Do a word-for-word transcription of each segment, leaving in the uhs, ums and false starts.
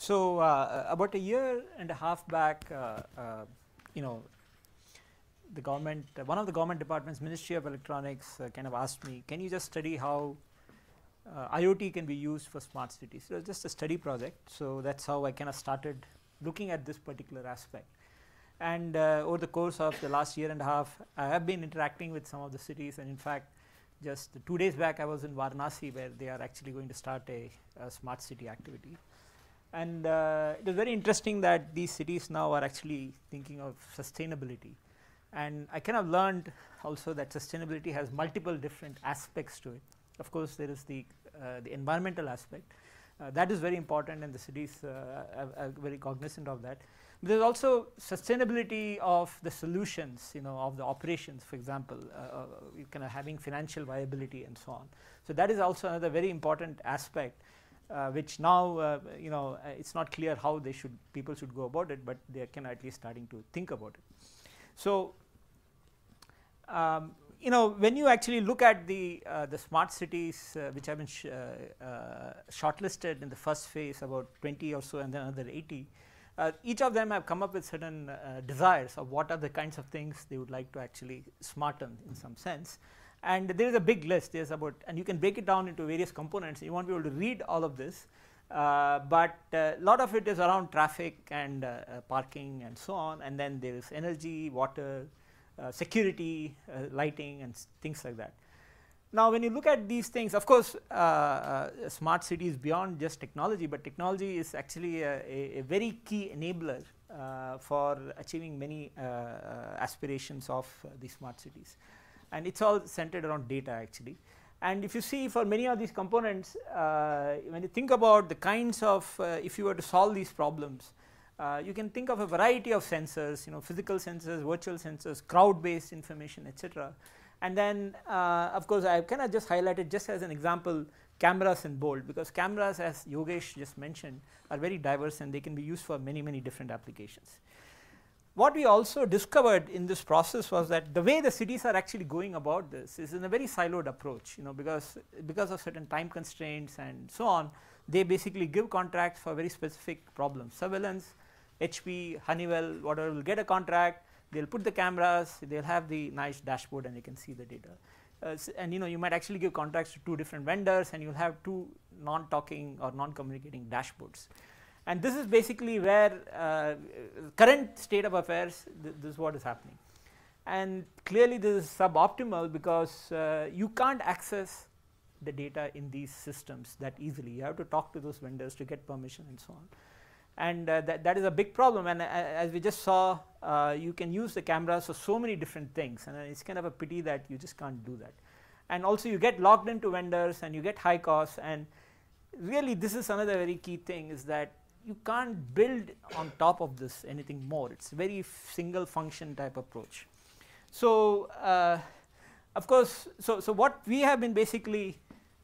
So uh, about a year and a half back, uh, uh, you know, the government, uh, one of the government departments, Ministry of Electronics, uh, kind of asked me, can you just study how uh, IoT can be used for smart cities? So it was just a study project. So that's how I kind of started looking at this particular aspect. And uh, over the course of the last year and a half, I have been interacting with some of the cities, and in fact, just two days back, I was in Varanasi, where they are actually going to start a, a smart city activity. And uh, it is very interesting that these cities now are actually thinking of sustainability. And I kind of learned also that sustainability has multiple different aspects to it. Of course, there is the, uh, the environmental aspect. Uh, that is very important, and the cities uh, are, are very cognizant of that. But there is also sustainability of the solutions, you know, of the operations, for example, uh, uh, kind of having financial viability and so on. So that is also another very important aspect, uh, which now, uh, you know, uh, it's not clear how they should, people should go about it, but they are kind of at least starting to think about it. So, um, you know, when you actually look at the uh, the smart cities uh, which have been sh uh, uh, shortlisted in the first phase, about twenty or so, and then another eighty, uh, each of them have come up with certain uh, desires of what are the kinds of things they would like to actually smarten in some sense. And there is a big list. There's about, and you can break it down into various components. You won't be able to read all of this, uh, but a uh, lot of it is around traffic and uh, uh, parking and so on. And then there is energy, water, Uh, security, uh, lighting, and things like that. Now, when you look at these things, of course, uh, uh, smart city is beyond just technology, but technology is actually a, a, a very key enabler uh, for achieving many uh, uh, aspirations of uh, these smart cities. And it's all centered around data, actually. And if you see, for many of these components, uh, when you think about the kinds of, uh, if you were to solve these problems, Uh, you can think of a variety of sensors, you know, physical sensors, virtual sensors, crowd-based information, et cetera. And then, uh, of course, I have kind of just highlighted, just as an example, cameras in bold, because cameras, as Yogesh just mentioned, are very diverse and they can be used for many, many different applications. What we also discovered in this process was that the way the cities are actually going about this is in a very siloed approach, you know, because because of certain time constraints and so on. They basically give contracts for very specific problems. Surveillance, H P, Honeywell, whatever, will get a contract, they'll put the cameras, they'll have the nice dashboard, and you can see the data. Uh, and you know, you might actually give contracts to two different vendors, and you'll have two non-talking or non-communicating dashboards. And this is basically where uh, current state of affairs, th this is what is happening. And clearly this is suboptimal, because uh, you can't access the data in these systems that easily. You have to talk to those vendors to get permission and so on. And uh, that, that is a big problem, and uh, as we just saw, uh, you can use the cameras for so many different things, and uh, it's kind of a pity that you just can't do that. And also you get logged into vendors and you get high costs, and really this is another very key thing, is that you can't build on top of this anything more. It's a very single function type approach. So uh, of course, so, so what we have been basically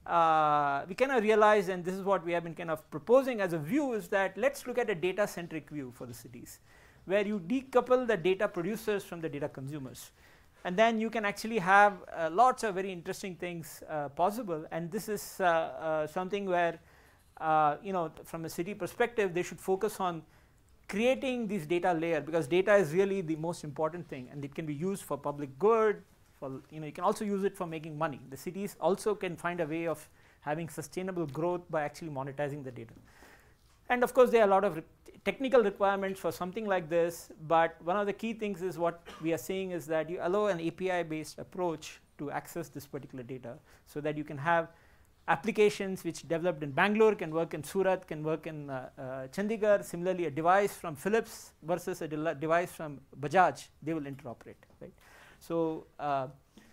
Uh, we kind of realize, and this is what we have been kind of proposing as a view, is that let's look at a data centric view for the cities, where you decouple the data producers from the data consumers, and then you can actually have uh, lots of very interesting things uh, possible. And this is uh, uh, something where uh, you know, from a city perspective, they should focus on creating this data layer, because data is really the most important thing, and it can be used for public good. For, you know, you can also use it for making money. The cities also can find a way of having sustainable growth by actually monetizing the data. And of course, there are a lot of re technical requirements for something like this, but one of the key things is what we are saying is that you allow an A P I based approach to access this particular data, so that you can have applications which developed in Bangalore can work in Surat, can work in uh, uh, Chandigarh. Similarly, a device from Philips versus a de device from Bajaj, they will interoperate, right? So, uh,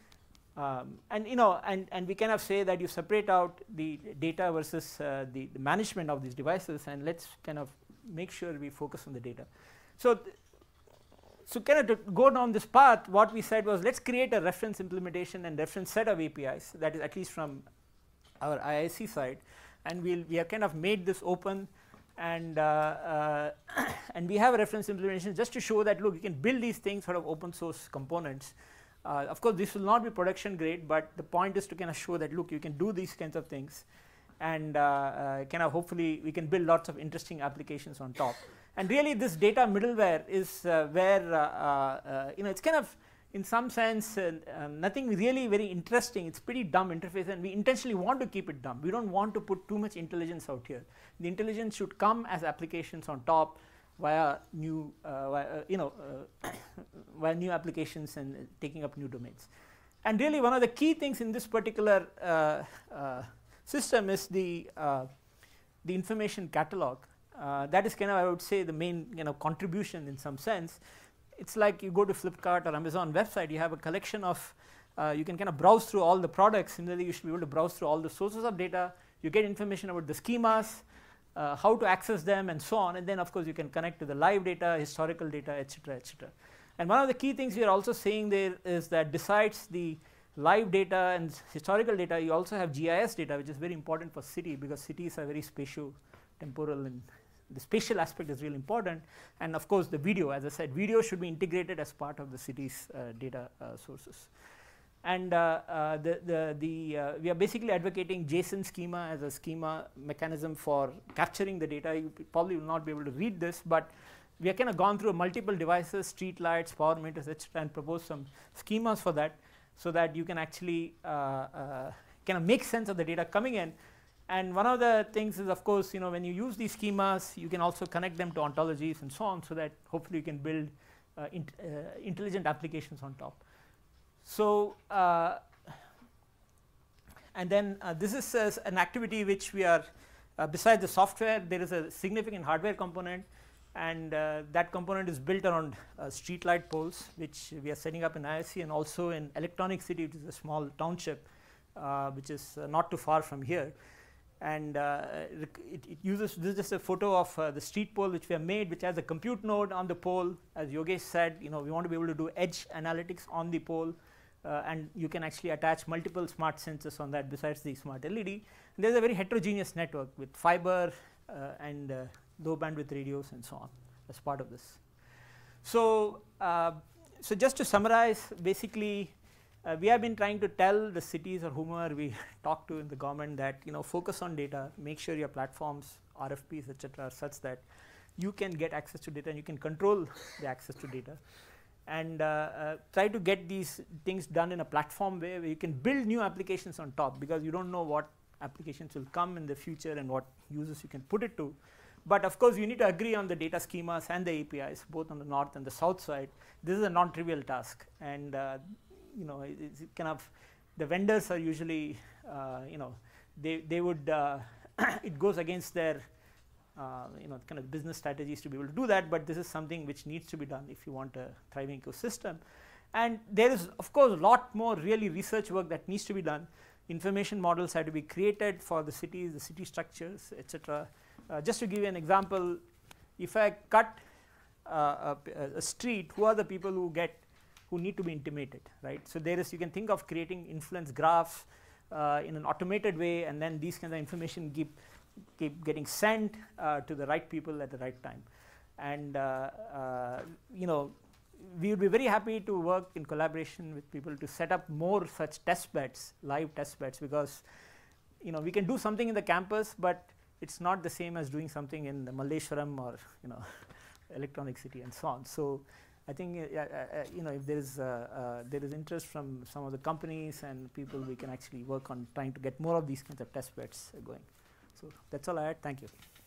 um, and you know, and, and we kind of say that you separate out the data versus uh, the, the management of these devices, and let's kind of make sure we focus on the data. So, so kind of to go down this path, what we said was, let's create a reference implementation and reference set of A P Is, that is at least from our I I C side, and we'll, we have kind of made this open. And, uh, uh, and we have a reference implementation just to show that, look, you can build these things sort of open source components. Uh, of course, this will not be production grade, but the point is to kind of show that, look, you can do these kinds of things. and uh, uh, kind of hopefully we can build lots of interesting applications on top. And really this data middleware is uh, where uh, uh, you know it's kind of in some sense uh, uh, nothing really very interesting. It's pretty dumb interface, and we intentionally want to keep it dumb. We don't want to put too much intelligence out here. The intelligence should come as applications on top via new uh, via, uh, you know uh, via new applications and uh, taking up new domains. And really one of the key things in this particular uh, uh, system is the uh, the information catalog. Uh, that is kind of, I would say, the main you know contribution in some sense. It's like you go to Flipkart or Amazon website, you have a collection of uh, you can kind of browse through all the products. Similarly, you should be able to browse through all the sources of data. You get information about the schemas, uh, how to access them, and so on. And then of course you can connect to the live data, historical data, etc, et cetera. And one of the key things we are also saying there is that besides the live data and historical data, you also have G I S data, which is very important for city, because cities are very spatio-temporal, and the spatial aspect is really important. And of course the video, as I said, video should be integrated as part of the city's uh, data uh, sources. And uh, uh, the, the, the, uh, we are basically advocating JSON schema as a schema mechanism for capturing the data. You probably will not be able to read this, but we have kind of gone through multiple devices, street lights, power meters, et cetera, and proposed some schemas for that, so that you can actually uh, uh, kind of make sense of the data coming in. And one of the things is, of course, you know, when you use these schemas, you can also connect them to ontologies and so on, so that hopefully you can build uh, int uh, intelligent applications on top. So, uh, and then uh, this is uh, an activity which we are, uh, besides the software, there is a significant hardware component, and uh, that component is built around uh, street light poles, which we are setting up in I S C, and also in Electronic City, which is a small township, uh, which is uh, not too far from here. And uh, it, it uses, this is just a photo of uh, the street pole which we have made, which has a compute node on the pole. As Yogesh said, you know, we want to be able to do edge analytics on the pole, uh, and you can actually attach multiple smart sensors on that besides the smart L E D. And there is a very heterogeneous network with fiber uh, and uh, low bandwidth radios and so on as part of this. So, uh, so just to summarize, basically, Uh, we have been trying to tell the cities or whomever we talk to in the government that, you know, focus on data, make sure your platforms, R F Ps, et cetera, are such that you can get access to data and you can control the access to data, and uh, uh, try to get these things done in a platform way where you can build new applications on top, because you don't know what applications will come in the future and what users you can put it to. But of course, you need to agree on the data schemas and the A P Is, both on the north and the south side. This is a non-trivial task, and uh, you know, it's kind of, the vendors are usually, uh, you know, they, they would, uh, it goes against their, uh, you know, kind of business strategies to be able to do that, but this is something which needs to be done if you want a thriving ecosystem. And there is, of course, a lot more really research work that needs to be done. Information models have to be created for the cities, the city structures, et cetera. Uh, just to give you an example, if I cut uh, a, a street, who are the people who get who need to be intimated, right? So there is, you can think of creating influence graphs uh, in an automated way, and then these kinds of information keep keep getting sent uh, to the right people at the right time. And uh, uh, you know, we would be very happy to work in collaboration with people to set up more such test beds, live test beds, because you know, we can do something in the campus, but it's not the same as doing something in the Malleshwaram or, you know, Electronic City and so on. So I think uh, uh, you know, if there is uh, uh, there is interest from some of the companies and people, we can actually work on trying to get more of these kinds of test beds uh, going. So that's all I had. Thank you.